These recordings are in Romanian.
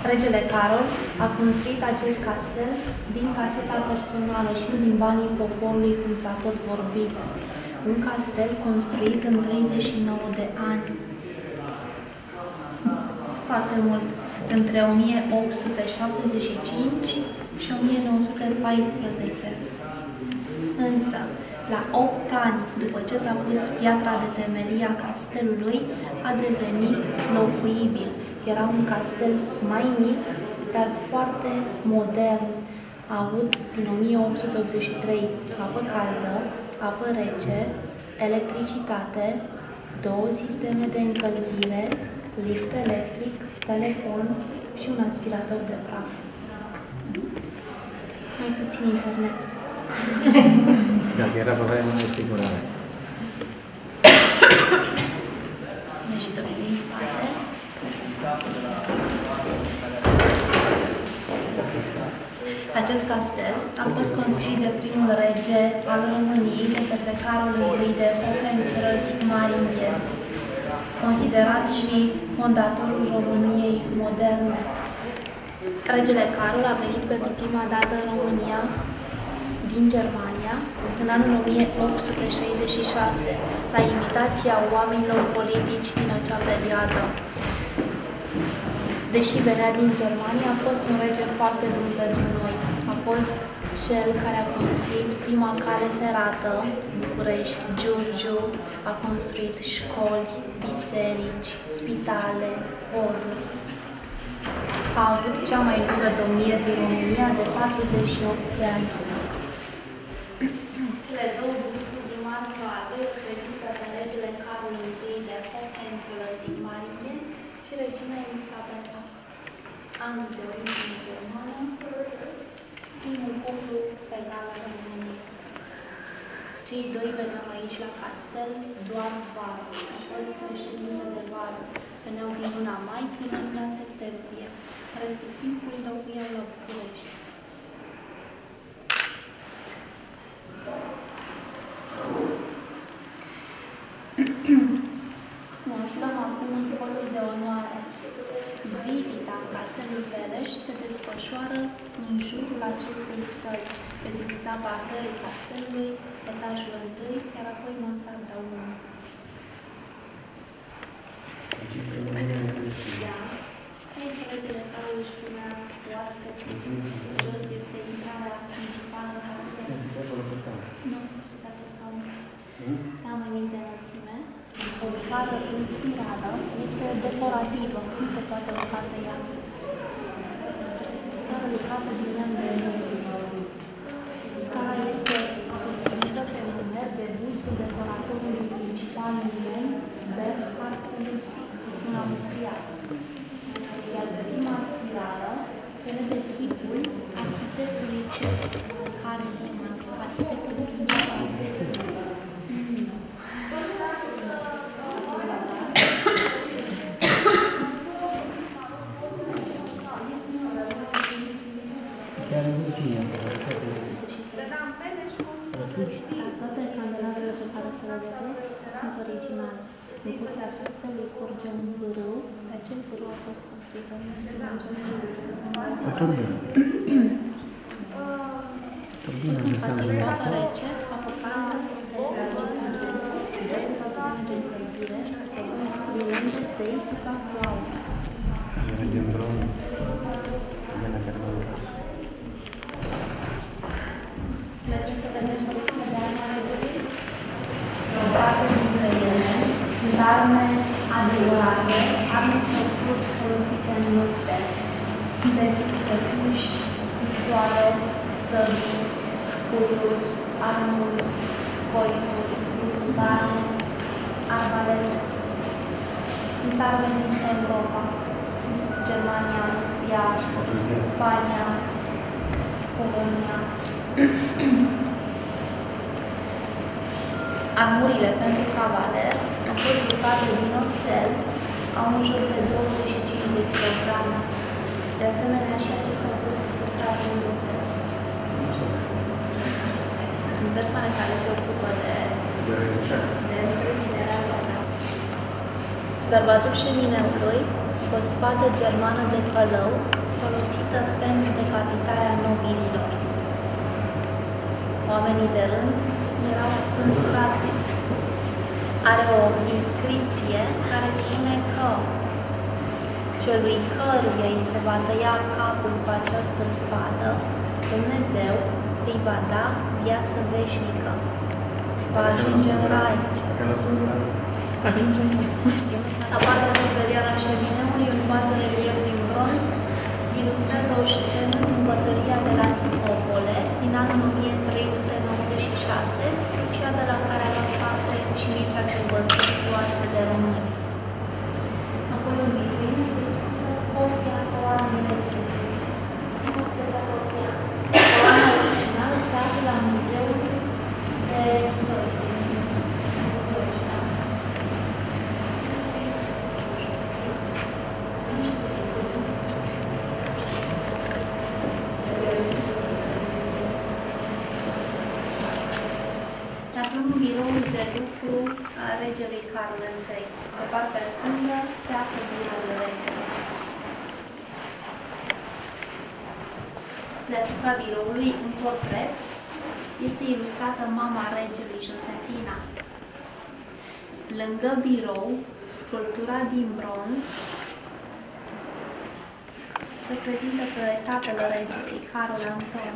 Regele Carol a construit acest castel din caseta personală și nu din banii poporului, cum s-a tot vorbit. Un castel construit în 39 de ani. Foarte mult. Între 1875 și 1914. Însă, la 8 ani după ce s-a pus piatra de temelie a castelului, a devenit locuibil. Era un castel mai mic, dar foarte modern. A avut din 1883 apă caldă, apă rece, electricitate, 2 sisteme de încălzire, lift electric, telefon și un aspirator de praf. Mai puțin internet. Dacă era băgaia mai asigurare. Deci doi din spate. Acest castel a fost construit de primul rege al României de către Carol I de Hohenzollern-Sigmaringen, considerat și fondatorul României moderne. Regele Carol a venit pentru prima dată în România din Germania în anul 1866, la imitația oamenilor politici din acea perioadă. Deși venea din Germania, a fost un rege foarte bun pentru noi. A fost cel care a construit prima cale ferată în București, Giurgiu, a construit școli, biserici, spitale, poduri. A avut cea mai lungă domnie din România de 48 de ani. Cele două busturi din marmoară reprezintă pe regele Carol I de Hohenzollern-Sigmaringen și regina Elisabeta, ambii de origine germană, primul cuplu regal al României. Cei doi veneau aici la castel doar vară. A fost reședință de vară. Veneau din luna mai până în luna septembrie. Restul timpului locuiau la Ploiești. Ne aflăm acum în holul de onoare. Vizita în castelul Peles se desfășoară în jurul acestei săli. Veți vizita parterul castelului, etajul 1, iar apoi mansarda 1. Da. Aici regele care își punea oaspeții. Jos este intrarea principală în castel. Nu, se dă pe scaun. Am mai mic de înălțime. O scară în spirală este decorativă, nu se poate urca pe ea. Scara lucrată din lemn de lemn. Scara este susținută pe numer de bustul decoratorului principal în lemn, Bernhard un austriac. Iar pe prima spirală se vede chipul arhitectului ceh, care e arhitectul principal. Toate candelabrele pe care se le vedeți sunt originale. În curtea castelului curge un vârâu, pe acel vârâu a fost construită în fost un castel cu apă rece, apă caldă, electricitate. Doi sisteme de încălzire, se pune lemn și tei să fac ploaie. Mergem să vedem ce de arme a regelui. O parte dintre ele sunt arme adevărate, arme ce au fost folosite în lupte. Sunteți cu săcuși, pistoale, săbii, scuturi, armuri, coituri, buzunare, arbalete. Sunt arme din Europa. Germania, Austria, Spania, Polonia. Armurile pentru cavaler au fost lucrate din oțel, au în jur de 25 de kilograme. De asemenea, și acestea au fost lucrate în lupte. Sunt persoane care se ocupă de întreținerea lor. Bărbatul șemineului o spadă germană de călău folosită pentru decapitarea nobililor. Oamenii de rând erau spânzurați. Are o inscripție care spune că celui căruia îi se va tăia capul cu această spadă, Dumnezeu îi va da viață veșnică. Va ajunge în rai. La partea superioară a șemineului, un vață relief din bronz ilustrează o scenă din bătălia de la Nicopole din anul 1396, cea de la care a luat parte și Mircea cel Bătrân cu astfel de români. Apoi un vitrin este spusă copia coloanei rețelei. Nu puteți apropia. Coloana originală se află la Muzeul de Istorie. Biroul de lucru a regelui Carol I. Pe partea stângă se află biroul regelui. Deasupra biroului, în portret, este ilustrată mama regelui, Josefina. Lângă birou, sculptura din bronz reprezintă pe tatăl regelui, Carol Anton.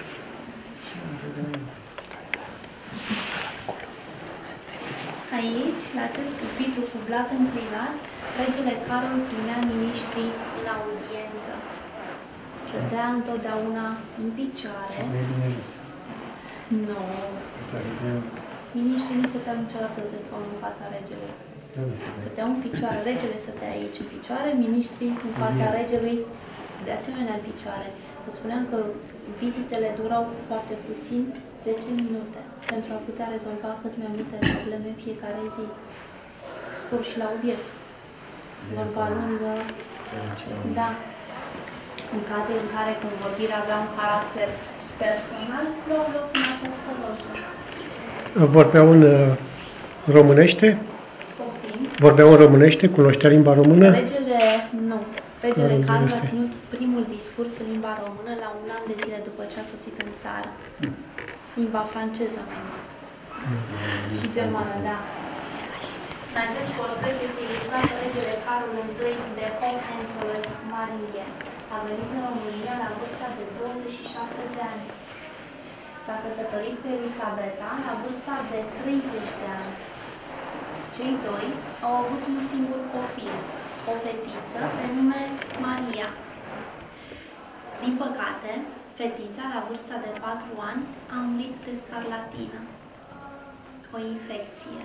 Aici, la acest pupitru cu blat înclinat, regele Carol primea miniștrii în audiență. Stătea întotdeauna în picioare. Nu. Miniștrii nu stăteau niciodată pe scaun în fața regelui. Stăteau în picioare. Regele stătea aici în picioare, miniștrii în fața regelui de asemenea în picioare. Vă spuneam că vizitele durau foarte puțin, 10 minute, pentru a putea rezolva cât mai multe probleme în fiecare zi. Scurt și la obiect. Vorba lungă. Da. În cazul în care convorbirea avea un caracter personal, luau loc în această lojă. Vorbeau în românește? Vorbeau în românește? Cunoștea limba română? Regele, nu. Regele Carol a ținut primul discurs în limba română la un an de zile după ce a sosit în țară. Limba franceză mai mult. Și germană, da. În acest portret este ilustrat regele Carol I de Hohenzollern-Marie. A venit în România la vârsta de 27 de ani. S-a căsătorit cu Elisabeta la vârsta de 30 de ani. Cei doi au avut un singur copil, o fetiță pe nume Maria. Din păcate, fetița, la vârsta de 4 ani, a murit de scarlatină, o infecție.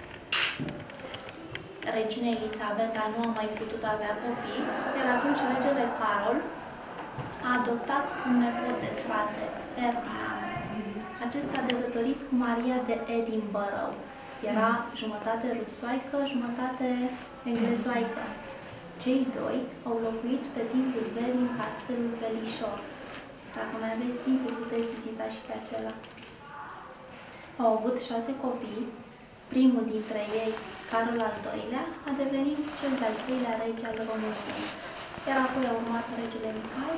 Regina Elisabeta nu a mai putut avea copii, iar atunci regele Carol a adoptat un nepot de frate, Ferdinand. Acesta a dezătorit cu Maria de Edinburgh. Era jumătate rusoaică, jumătate englezoaică. Cei doi au locuit pe timpul verii în castelul Pelișor. Dacă mai aveți timp, puteți vizita și pe acela. Au avut 6 copii. Primul dintre ei, Carol al II-lea, a devenit cel de-al 3-lea rege al României. Iar apoi a urmat regele Mihai.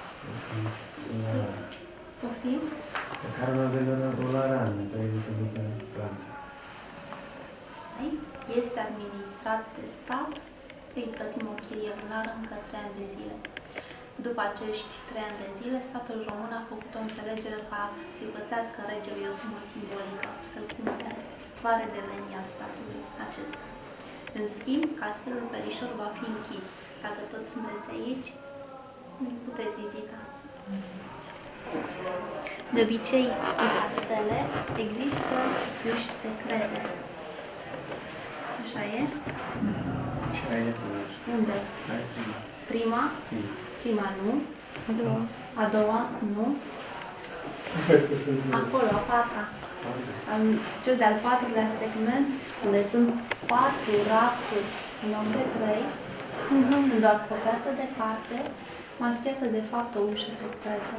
Poftim? Carol al II-lea dolar trebuie să ducă în Franța. Este administrat de stat, îi plătim o chirie lunară încă 3 ani de zile. După acești 3 ani de zile, statul român a făcut o înțelegere ca să-i plătească regelui o sumă simbolică, să-l cumpere. Va redeveni al statului acesta. În schimb, castelul Pelișor va fi închis. Dacă toți sunteți aici, nu puteți vizita. De obicei, în castele există uși secrete. Așa e? Așa e. Unde? Prima? Prima nu. A doua. A doua nu. Acolo, a patra. Cel de-al 4-lea segment, unde sunt 4 rafturi în loc de 3, sunt doar copertă de carte, maschează de fapt o ușă secretă.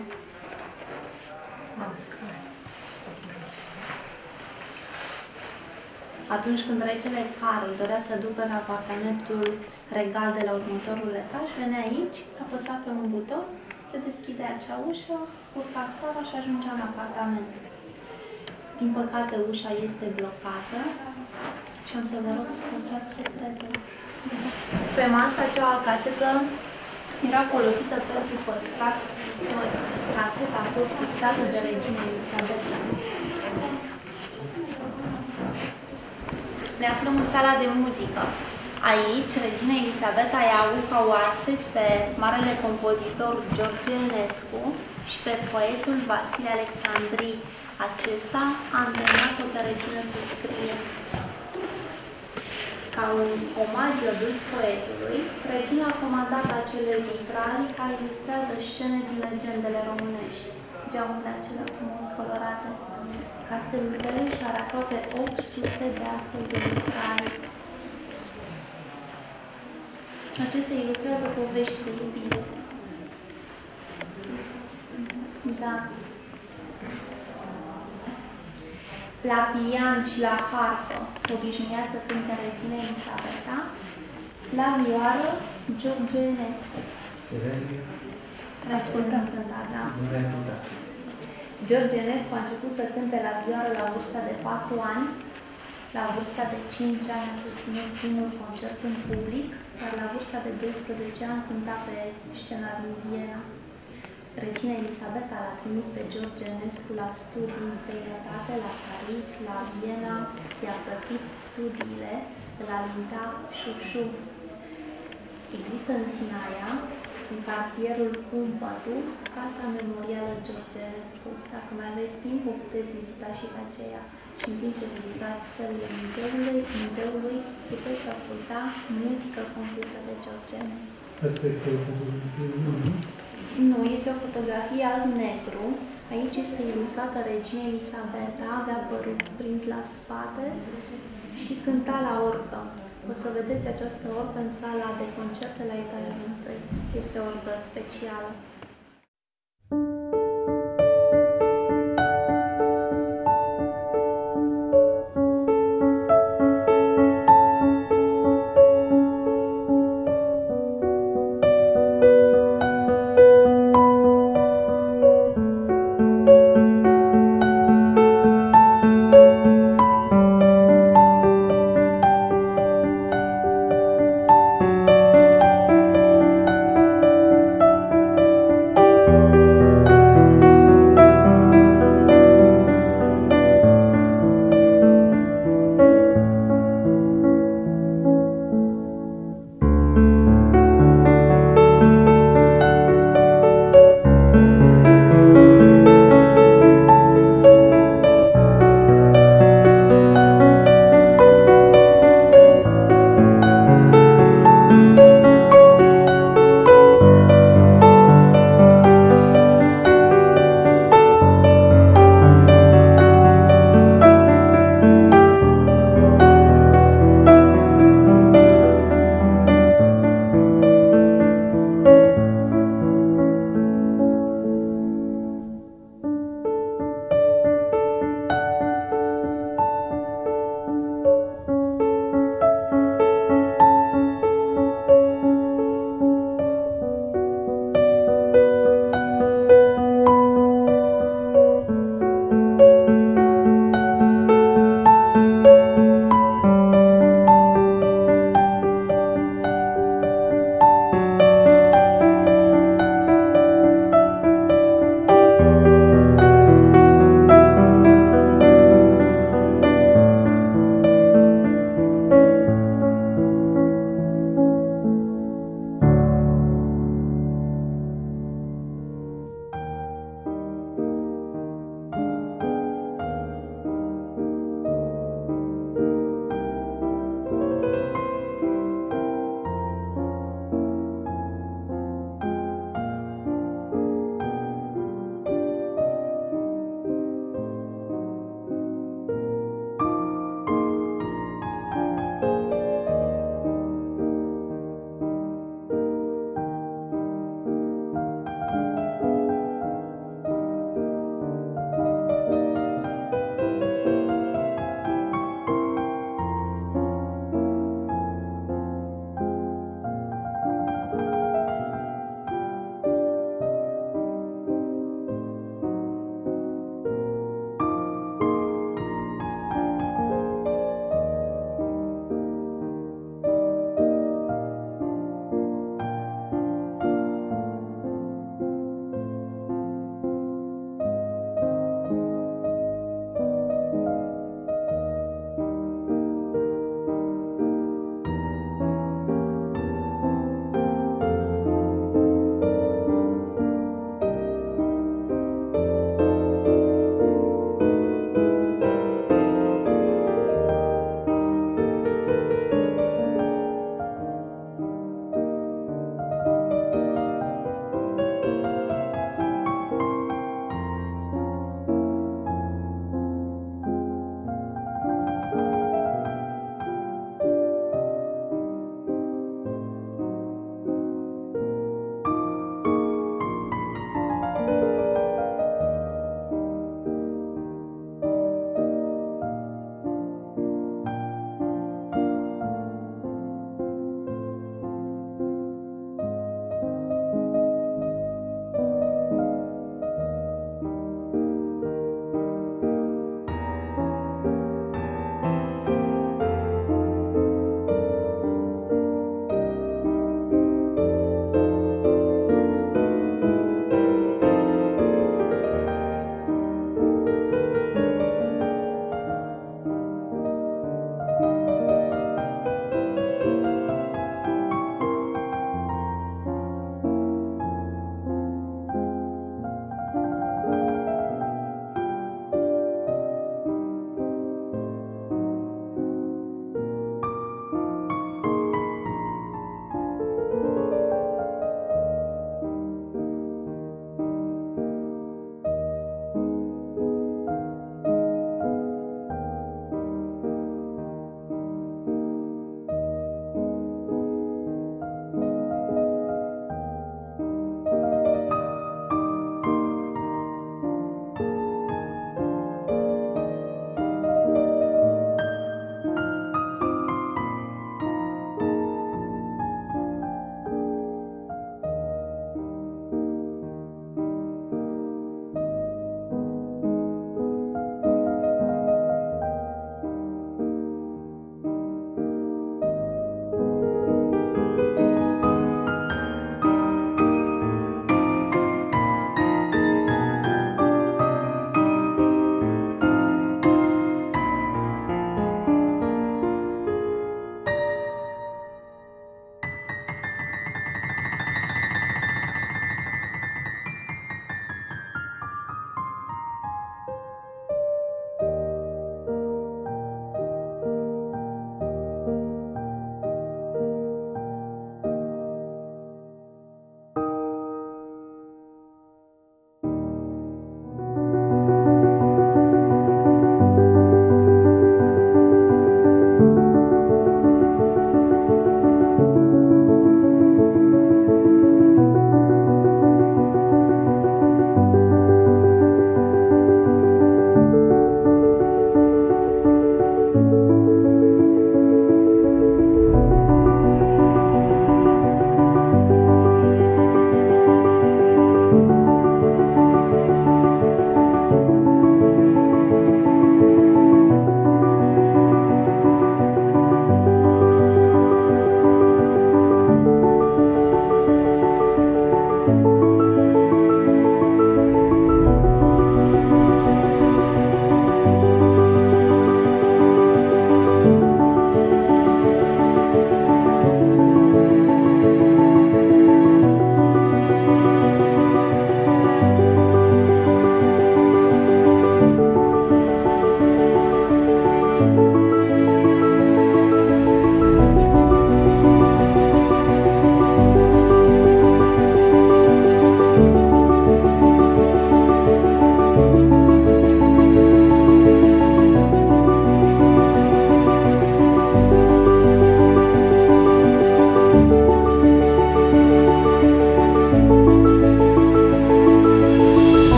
atunci când regele Carol dorea să ducă în apartamentul regal de la următorul etaj, venea aici, apăsa pe un buton, se deschidea acea ușă, urca scara și ajungea în apartament. Din păcate, ușa este blocată și am să vă rog să păstrați secretul. Pe masa acea casetă era folosită pentru păstrat scrisori. Caseta a fost pictată de regina Elisabeta. Ne aflăm în sala de muzică. Aici, regina Elisabeta i-a avut ca oaspeți pe marele compozitor George Enescu și pe poetul Vasile Alexandrii. Acesta a îndemnat-o pe regină să scrie. Ca un omagiu adus poetului, regina a comandat acele vitralii care ilustrează scene din legendele românești. Geamurile acelea frumos colorate. Castelul Peles are aproape 800 de astfel de vitralii. Acestea ilustrează povești de iubire. Da. La pian și la harpă obișnuia să cânte regina Elisabeta, la vioară George Enescu. Ascultăm cânta, da? George Enescu a început să cânte la vioară la vârsta de 4 ani, la vârsta de 5 ani a susținut primul concert în public, iar la vârsta de 12 ani cânta pe scenariul Viena. Regina Elisabeta l-a trimis pe George Enescu la studii în străinătate, la Paris, la Viena, i-a plătit studiile, la Linda Șușu. Există în Sinaia, în cartierul Cumpătu, Casa Memorială George Enescu. Dacă mai aveți timp, o puteți vizita și pe aceea. Și în timp ce vizitați sălile muzeului, puteți asculta muzică compusă de George Enescu. Asta este o fotografie? Nu, este o fotografie alb-negru. Aici este ilustrată regina Elisabeta, avea părul prins la spate și cânta la orgă. O să vedeți această orgă în sala de concerte la etajul 1. Este o orgă specială.